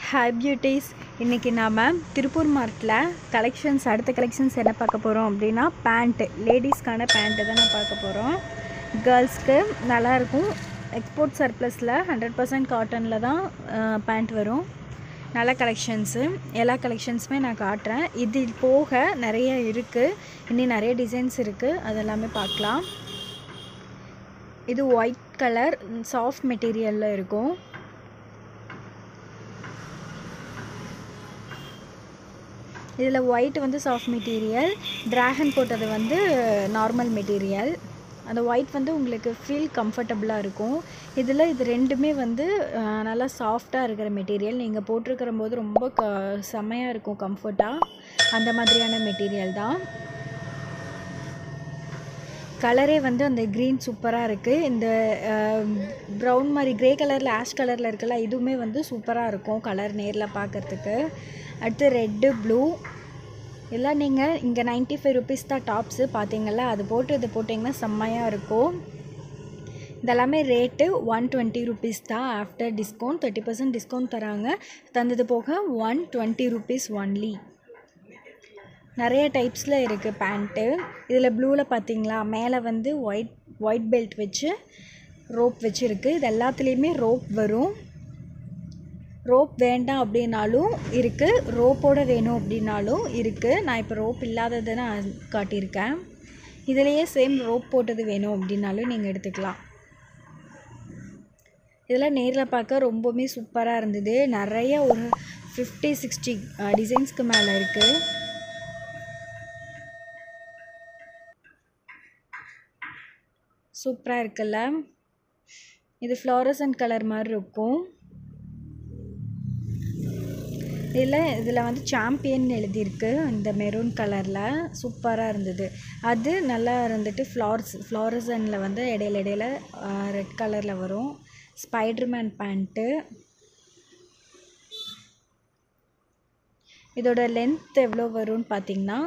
Hi beauties, இன்றைக்கி நாம் திருப்பூர் மார்ட்டில் அடுத்த கலெக்ஷன்ஸ் என்ன பார்க்க போகிறோம் அப்படின்னா பேண்ட்டு, லேடிஸ்க்கான பேண்ட்டு தான் நான் பார்க்க போகிறோம். கேர்ள்ஸ்க்கு நல்லாயிருக்கும். எக்ஸ்போர்ட் சர்ப்ளஸில் 100% காட்டனில் தான் பேண்ட் வரும். நல்ல கலெக்ஷன்ஸு, எல்லா கலெக்ஷன்ஸுமே நான் காட்டுறேன். இது போக நிறைய இருக்குது, இன்னும் நிறைய டிசைன்ஸ் இருக்குது, அதெல்லாமே பார்க்கலாம். இது ஒயிட் கலர் சாஃப்ட் மெட்டீரியலில் இருக்கும். இதில் ஒயிட் வந்து சாஃப்ட் மெட்டீரியல், ட்ராகன் போட்டது வந்து நார்மல் மெட்டீரியல். அந்த ஒயிட் வந்து உங்களுக்கு ஃபீல் கம்ஃபர்டபுளாக இருக்கும். இது ரெண்டுமே வந்து நல்லா சாஃப்டாக இருக்கிற மெட்டீரியல். நீங்கள் போட்டிருக்கிற போது ரொம்ப செம்மையாக இருக்கும், கம்ஃபர்ட்டாக. அந்த மாதிரியான மெட்டீரியல் தான். கலரே வந்து அந்த க்ரீன் சூப்பராக இருக்குது. இந்த ப்ரௌன் மாதிரி க்ரே கலரில் ஆஷ் கலரில் இருக்குல்ல, இதுவுமே வந்து சூப்பராக இருக்கும் கலர் நேரில் பார்க்குறதுக்கு. அடுத்து ரெட்டு, ப்ளூ. எல்லாம் நீங்கள் இங்கே 95 ருபீஸ் தான் டாப்ஸு பார்த்தீங்களா, அது போட்டு இது போட்டிங்கன்னா செம்மையாக இருக்கும். இதெல்லாமே ரேட்டு 120 ருபீஸ் தான். ஆஃப்டர் டிஸ்கவுண்ட் 30% டிஸ்கவுண்ட் தராங்க. தந்தது போக 120 ருபீஸ் ஒன்லி. நிறைய டைப்ஸில் இருக்குது பேண்ட்டு. இதில் ப்ளூவில் பார்த்தீங்களா, மேலே வந்து ஒயிட் பெல்ட் வச்சு ரோப் வச்சுருக்கு. இது எல்லாத்துலேயுமே ரோப் வரும். ரோப் வேண்டாம் அப்படின்னாலும் இருக்குது, ரோப்போடு வேணும் அப்படின்னாலும் இருக்குது. நான் இப்போ ரோப் இல்லாததை நான் காட்டியிருக்கேன். இதிலையே சேம் ரோப் போட்டது வேணும் அப்படின்னாலும் நீங்கள் எடுத்துக்கலாம். இதெல்லாம் நேரில் பார்க்க ரொம்பவுமே சூப்பராக இருந்தது. நிறைய ஒரு 50-60 டிசைன்ஸ்க்கு மேலே இருக்குது. சூப்பராக இருக்குல்ல. இது ஃப்ளோரசன்ட் கலர் மாதிரி இருக்கும். இதில் வந்து சாம்பியன் எழுதியிருக்கு இந்த மெரூன் கலரில். சூப்பராக இருந்தது. அது நல்லா இருந்துட்டு ஃப்ளாரசனில் வந்து இடையில ரெட் கலரில் வரும். Spiderman pant. இதோட லென்த் எவ்வளோ வரும்னு பார்த்தீங்கன்னா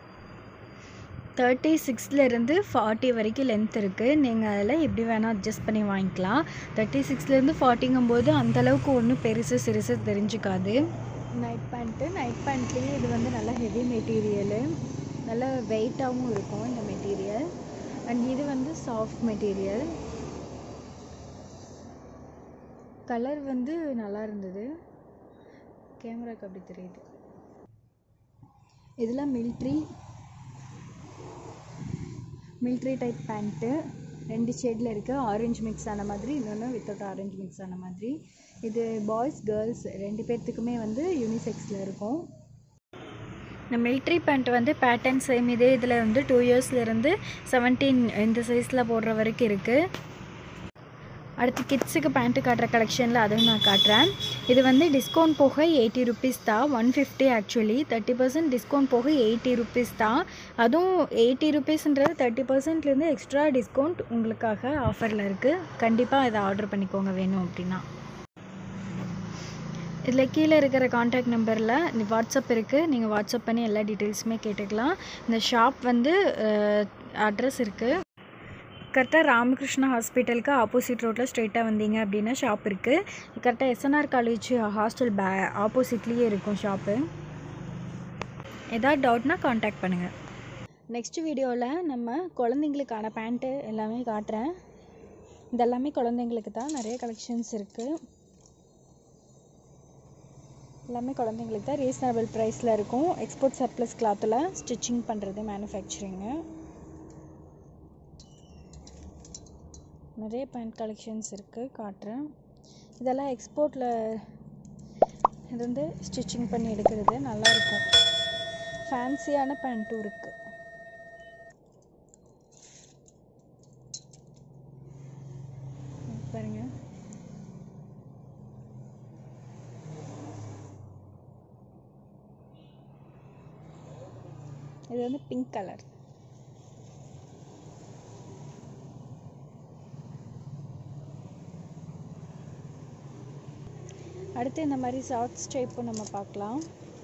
36லேருந்து 40 வரைக்கும் லென்த் இருக்குது. நீங்கள் அதில் எப்படி வேணால் அட்ஜஸ்ட் பண்ணி வாங்கிக்கலாம். 36லேருந்து 40ங்கும்போது அந்தளவுக்கு ஒன்றும் பெருசு சிறுசு தெரிஞ்சுக்காது. நைட் பேண்ட்லேயே இது வந்து நல்லா ஹெவி மெட்டீரியலு, நல்லா வெயிட்டாகவும் இருக்கும் இந்த மெட்டீரியல். அண்ட் இது வந்து சாஃப்ட் மெட்டீரியல். கலர் வந்து நல்லா இருந்தது, கேமராக்கு அப்படி தெரியுது. இதில் மிலிட்ரி டைப் பேண்ட்டு 2 ஷேடில் இருக்குது. ஆரஞ்சு மிக்ஸ் ஆன மாதிரி, இன்னொன்று வித்தவுட் ஆரஞ்சு மிக்ஸ் ஆன மாதிரி. இது பாய்ஸ் கேர்ள்ஸ் 2 பேர்த்துக்குமே வந்து யூனிசெக்ஸில் இருக்கும். இந்த மிலிட்ரி பேண்ட் வந்து பேட்டர்ன் சேம். இதில் வந்து 2 இயர்ஸ்லேருந்து 17 இந்த சைஸில் போடுற வரைக்கும் இருக்குது. அடுத்து கிட்ஸுக்கு பேண்ட்டு காட்டுற கலெக்ஷனில் அதுவும் நான் காட்டுறேன். இது வந்து டிஸ்கவுண்ட் போக 80 ருபீஸ் தான். 150 ஆக்சுவலி. 30% டிஸ்கவுண்ட் போக 80 ருபீஸ் தான். அதுவும் 80 ருபீஸ்ன்றது 30%லேருந்து எக்ஸ்ட்ரா டிஸ்கவுண்ட் உங்களுக்காக ஆஃபரில் இருக்குது. கண்டிப்பாக இதை ஆர்டர் பண்ணிக்கோங்க வேணும் அப்படின்னா. இதில் கீழே இருக்கிற காண்டாக்ட் நம்பரில் வாட்ஸ்அப் இருக்குது. நீங்கள் வாட்ஸ்அப் பண்ணி எல்லா டீட்டெயில்ஸுமே கேட்டுக்கலாம். இந்த ஷாப் வந்து அட்ரஸ் இருக்குது. கரெக்டாக ராமகிருஷ்ணா ஹாஸ்பிட்டலுக்கு ஆப்போசிட் ரோட்டில் ஸ்ட்ரெயிட்டாக வந்தீங்க அப்படின்னா ஷாப் இருக்குது. கரெக்டாக எஸ்என்ஆர் காலேஜ் ஹாஸ்டல் ஆப்போசிட்லேயே இருக்கும் ஷாப்பு. ஏதாவது டவுட்னா காண்டாக்ட் பண்ணுங்கள். நெக்ஸ்ட் வீடியோவில் நம்ம குழந்தைங்களுக்கான பேண்ட்டு எல்லாமே காட்டுறேன். இதெல்லாமே குழந்தைங்களுக்கு தான். நிறைய கலெக்ஷன்ஸ் இருக்குது. எல்லாமே குழந்தைங்களுக்கு தான். ரீசனபிள் ப்ரைஸில் இருக்கும். எக்ஸ்போர்ட் சர்ப்ளஸ் கிளாத்தில் ஸ்டிச்சிங் பண்ணுறது, மேனுஃபேக்சரிங்கு. நிறைய பேண்ட் கலெக்ஷன்ஸ் இருக்குது, காட்டுறேன். இதெல்லாம் எக்ஸ்போர்ட்டில் இருந்து ஸ்டிச்சிங் பண்ணி எடுக்கிறது, நல்லாயிருக்கும். ஃபேன்சியான பேண்ட்டும் இருக்குது. பாருங்க, இது வந்து பிங்க் கலர். அடுத்து இந்த மாதிரி ஷார்ட்ஸ் டைப்பும் நம்ம பார்க்கலாம்.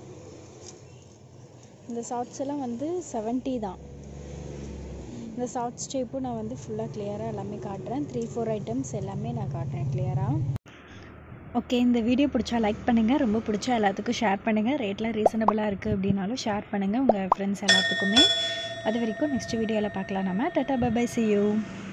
இந்த ஷார்ட்ஸ் எல்லாம் வந்து 70 தான். இந்த ஷார்ட்ஸ் டைப்பும் நான் வந்து ஃபுல்லாக கிளியராக எல்லாமே காட்டுறேன். 3-4 ஐட்டம்ஸ் எல்லாமே நான் காட்டுறேன் கிளியராக. ஓகே, இந்த வீடியோ பிடிச்சா லைக் பண்ணுங்கள், ரொம்ப பிடிச்சா எல்லாத்துக்கும் ஷேர் பண்ணுங்கள். ரேட்லாம் ரீசனபிளாக இருக்குது அப்படின்னாலும் ஷேர் பண்ணுங்கள் உங்கள் ஃப்ரெண்ட்ஸ் எல்லாத்துக்குமே. அது வரைக்கும் நெக்ஸ்ட் வீடியோவில் பார்க்கலாம் நம்ம. Tata bye bye, see you.